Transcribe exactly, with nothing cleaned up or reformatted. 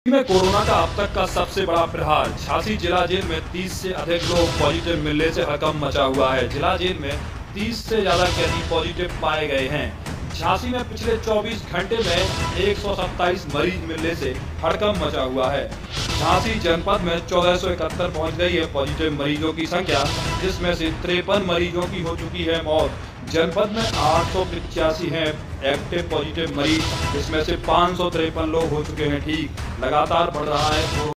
में कोरोना का अब तक का सबसे बड़ा प्रहार। झांसी जिला जेल में तीस से अधिक लोग पॉजिटिव मिलने से हड़कंप मचा हुआ है। जिला जेल में तीस से ज्यादा कैदी पॉजिटिव पाए गए हैं। झांसी में पिछले चौबीस घंटे में एक सौ सत्ताईस मरीज मिलने से हड़कंप मचा हुआ है। झांसी जनपद में चौदह सौ इकहत्तर पहुंच गई है पॉजिटिव मरीजों की संख्या, जिसमें से तिरपन मरीजों की हो चुकी है मौत। जनपद में आठ सौ पिचासी हैं एक्टिव पॉजिटिव मरीज, जिसमें से पाँच सौ तिरपन लोग हो चुके हैं ठीक। लगातार बढ़ रहा है